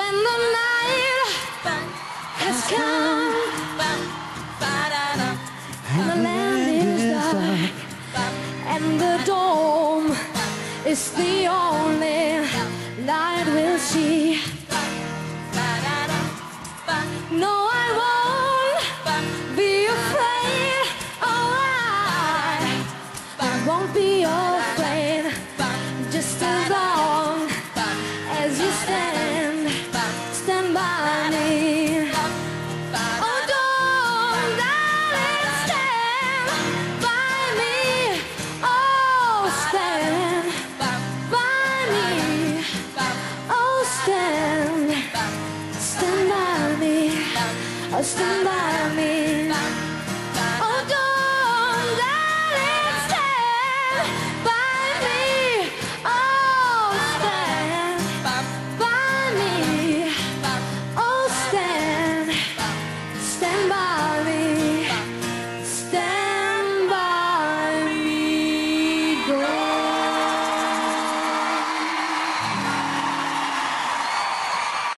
when the night has come and the land is dark and the dome is the only light we'll see. No, I won't be afraid. Oh, I won't be afraid. Just as long as you stand by me. Oh, darling, stand by me. Oh, stand by me. Oh, stand by me. Oh, stand by me.